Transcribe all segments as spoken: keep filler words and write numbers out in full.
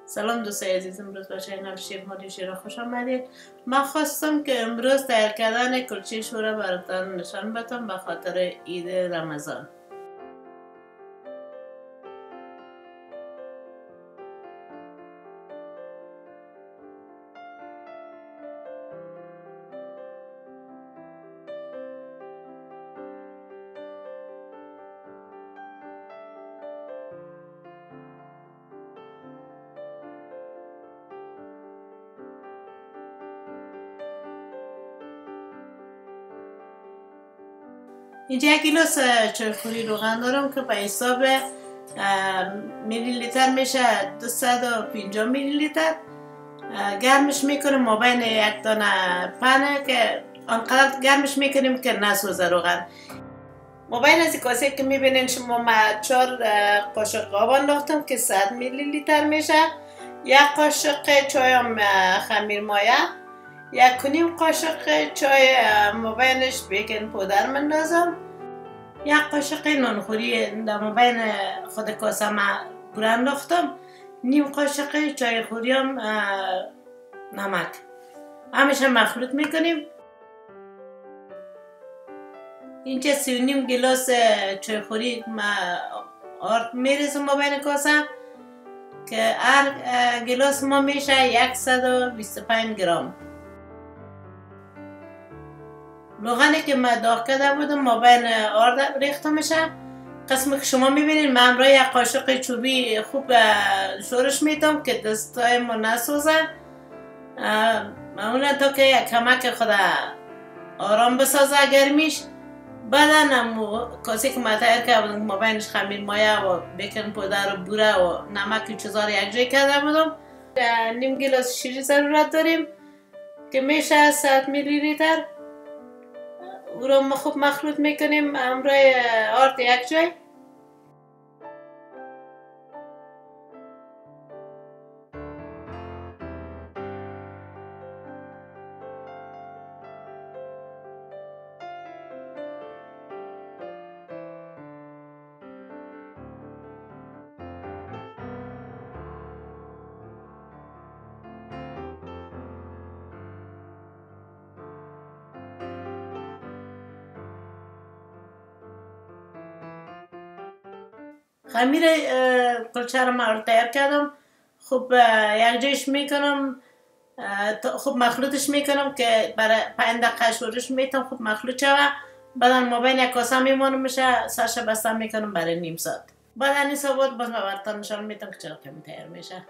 سلام دوستای عزیز، امروز با چینل شیر مادی شیرا خوش آمدید. من خواستم که امروز تیار کردن کلچه شورا براتون نشان بدم به خاطر عید رمضان. اینجا یک گیلاس چایخوری روغن دارم که به حساب میلی لیتر میشه دویست و پنجاه میلی لیتر. گرمش میکنیم مابین یک دانه پنه که آنقدر گرمش میکنیم که نسوزه روغن. مابین از کاسه که میبینین شما ما چهار قاشق آب انداختم که صد میلی لیتر میشه. یک قاشق چای خمیر مایه، یک و نیم قاشق چای مابینش بیکن پودر مندازم، یک قاشق نانخوری در مابین خود کاسه ما پر انداختم، نیم قاشق چای خوری هم نمک. همیشه مخلوط میکنیم. اینجا سی و نیم گلاس چای خوری ما آرد میریزم مابین کاسه که هر گلاس ما میشه صد و بیست و پنج گرم. روغنی که من داغ کرده بودم مابین آرد ریخته میشه. قسمی که شما میبینید من همراه یک قاشق چوبی خوب شورش میتم که دستای ما نسوزه. معمولا تا که یک کمک خود آرام بسازه گرمیش. بعدا هم کاسی که من تیار کرده بودم مابینش خمیر مایه و بیکن پودر و بوره و نمک و چیزا یک جای کرده بودم. نیم گلاس شیر ضرورت داریم که میشه صد میلی لیتر. او را ما خوب مخلوط میکنیم همراه آرد یک جای. خمیر کلچه رو من تیار کردم. خوب یک جایش میکنم، خوب مخلوطش میکنم که برای پنج دقیقه شورش میتم خوب مخلوط شوه. بعدا مابین یک کاسه میمانم میشه سرش بسته میکنم برای نیم ساعت. بعدا این سواد باز من براتون نشان میتم که چرا کمی تیار میشه.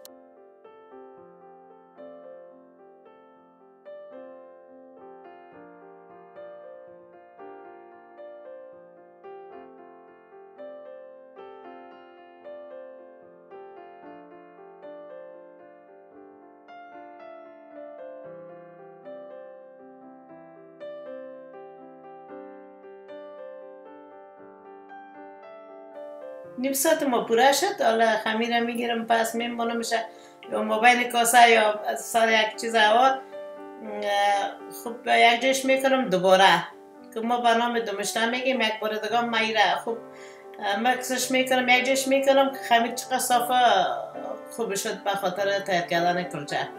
نیم ساعت ما پوره شد. حالا خمیر میگیرم پس میمونم میشه یا مابین کاسه یا سر یک چیز آور خوب یک جایش میکنم دوباره که ما به نام دومشته میگیم. یک بار دیگه ما ایره خوب مکسش میکنم یک جایش میکنم که خمیر چقدر صافه خوب شد به خاطر تیار کردن کلچه.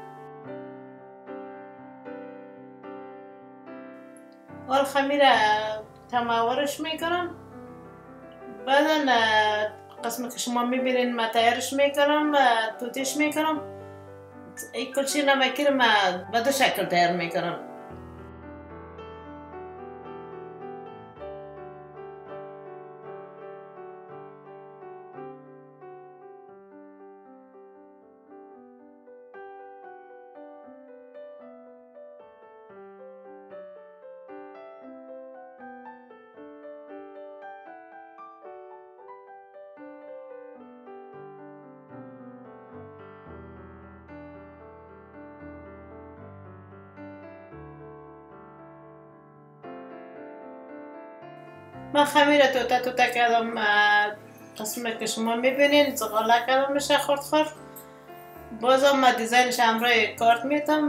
حال خمیر تماورش میکنم. بعدا قسمی که شما میبینین من تیارش میکنم توتیش میکنم. این کلچه نمکی رو من به دو شکل تیار میکنم. من خمیر توته توته کردم. قسمی که شما میبینین زغاله کردم میشه خورد خورد. بازم من دیزاینش همراه کارت میتم.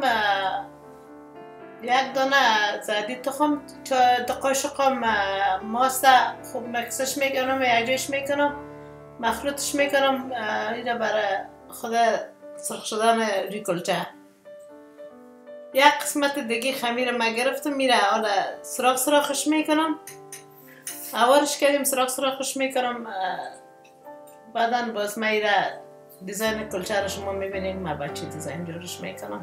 یک دانه زردی تخم دو قاشق ماست خوب مکسش میکنم یک جایش میکنم مخلوطش میکنم. اینو برای خود سرخ شدن روی کلچه. یک قسمت دیگه خمیر ما گرفتم میره حالا سراخ سراخش میکنم. اوارش کردیم سراخ سراخش میکنم. بعدا باز ما ایره دیزاین کلچه رو شما میبینید ما بچه دیزاین جورش میکنم.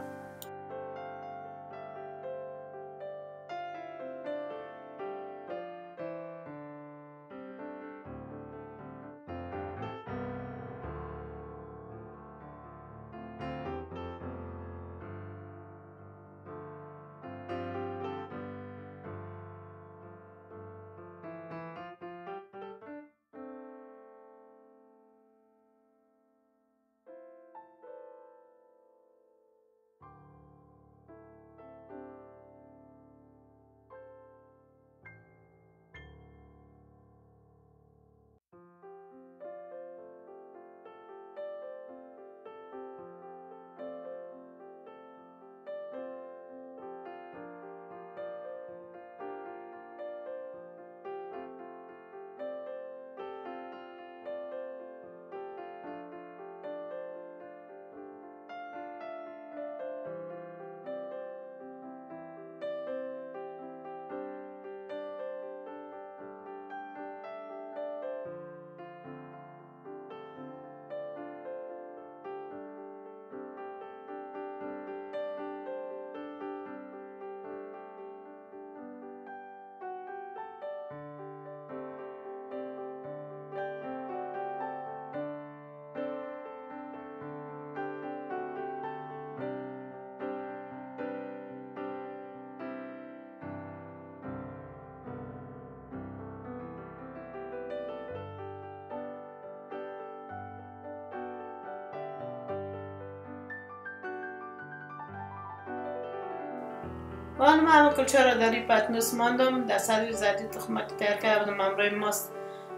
وان ما همه کلچه را داری پتنوس ماندم در سری زردی تخمک تیار کردم امروی ماست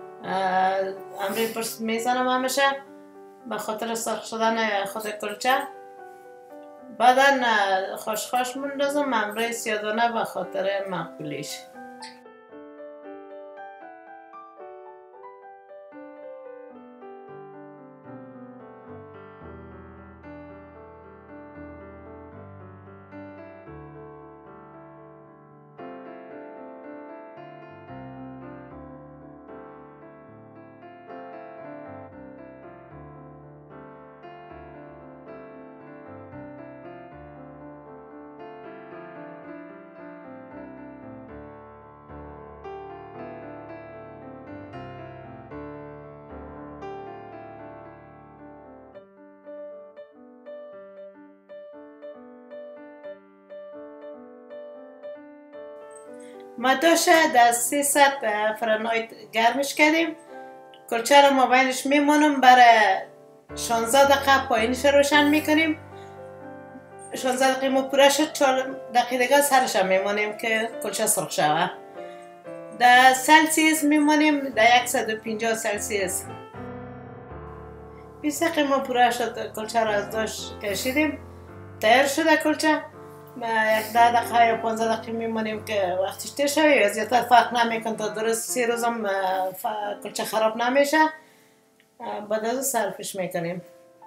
امروی پرست میزنم همیشه به خاطر سرخ شدن خود کلچه. بعدا خوش خوش مندازم امروی سیادانه به خاطر مقبولیش. ما دوشه در سیصد فرانهایت گرمش کردیم. کلچه رو ما بینش میمونم برای شانزده دقیقه پایینش روشن میکنیم. شانزده دقیقه ما پوره شد، چهار دقیقه دیگه سرش میمونیم که کلچه سرخ شوه. در سلسیوس میمونیم در صد و پنجاه سلسیوس. بیست دقیقه ما پوره شد، کلچه رو از داش کشیدیم، تیار شده کلچه. ما یک ده دقیقه یا پانزده دقیقه میمونیم که وقتش تیر شوه یا زیادتر فرق نمیکن تا درست سی روزم کلچه خراب نمیشه. بعد از صرفش میکنیم.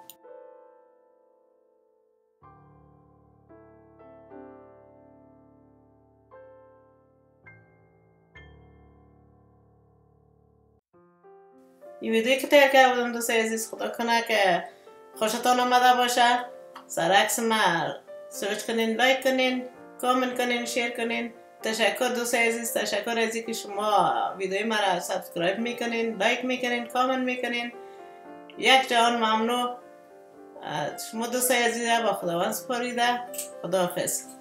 این ویدیویی که تیار کرده بودم دوستای عزیز، خدا کنه که خوشتان آمده باشه. سر عکس ما سرچ کنین، لایک کنین، کامنت کنین، شیر کنین. تشکر دوستای عزیز، تشکر از اینکه شما ویدیوی ما را سابسکرایب میکنین، لایک میکنین، کامنت میکنین. یک جهان ممنون. شما دوستای عزیز با خداوند سپاریده. خداحافظ.